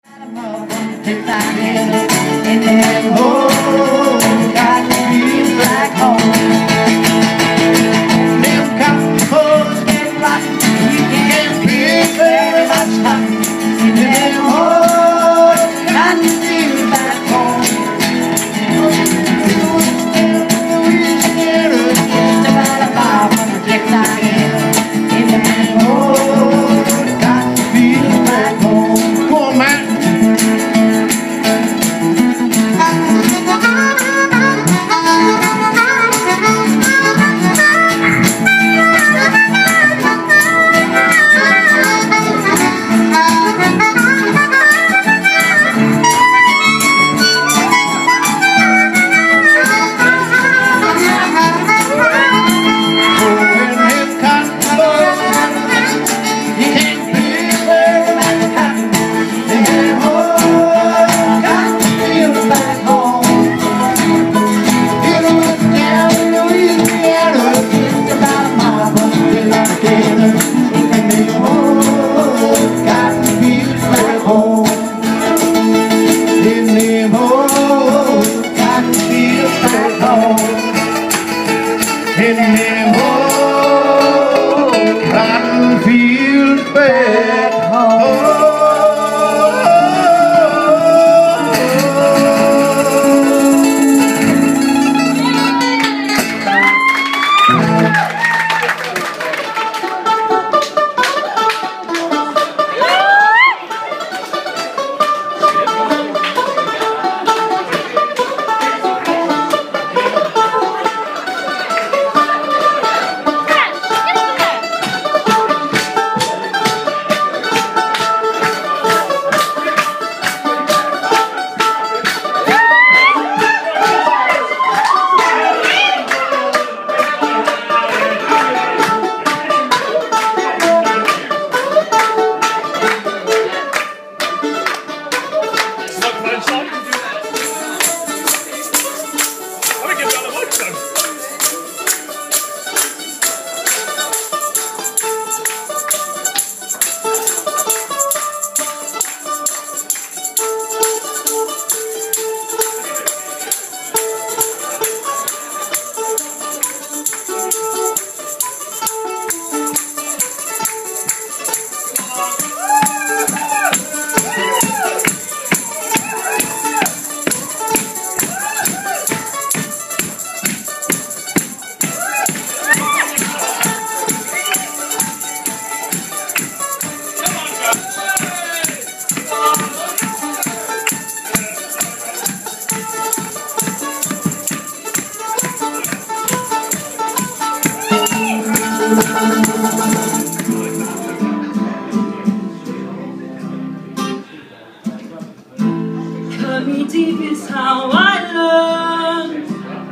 Cut me deep is how I learn.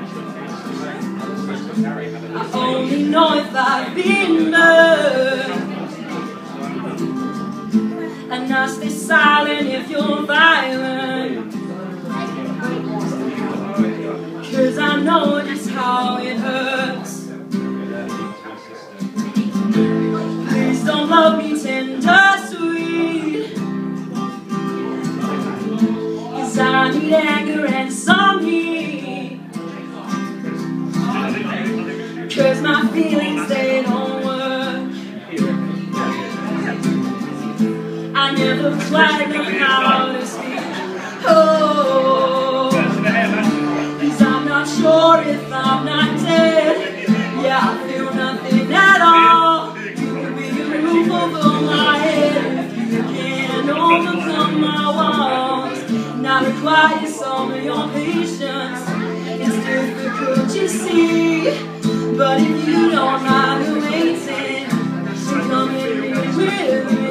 I only know if I've been burned. And I stay silent if you're violent, 'cause I know just how it hurts. Please don't love me tender, sweet, 'cause I need anger and some heat. 'Cause my feelings, they don't work. I never quite know how to speak. Oh, 'cause I'm not sure if I'm not dead. Yeah, I feel nothing at all. You could be a roof over my head if you can't overcome my walls. Not require some of your patience. It's difficult to see, but if you don't mind waiting, so come and live with me.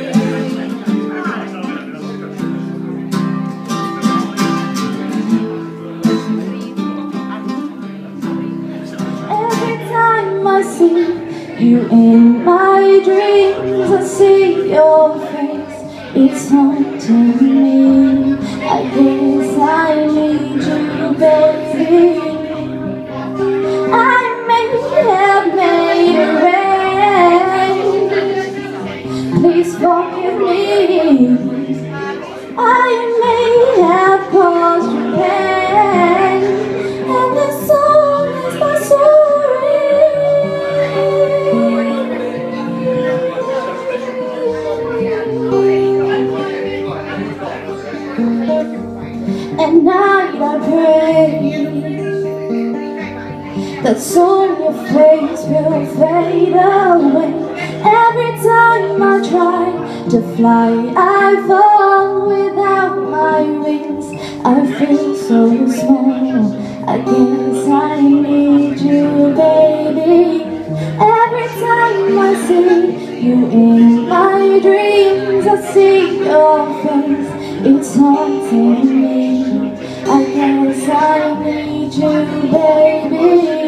I see you in my dreams, I see your face, it's haunting me. I guess I need you, baby. I may have made a race, please forgive me. I may have caused you pain, and this song is my story. At night I pray that soon your face will fade away. Every time I try to fly, I fall without my wings. I feel so small, I guess I need you, baby. Every time I see you in my dreams, I see your face, it's haunting me. I guess I need you, baby.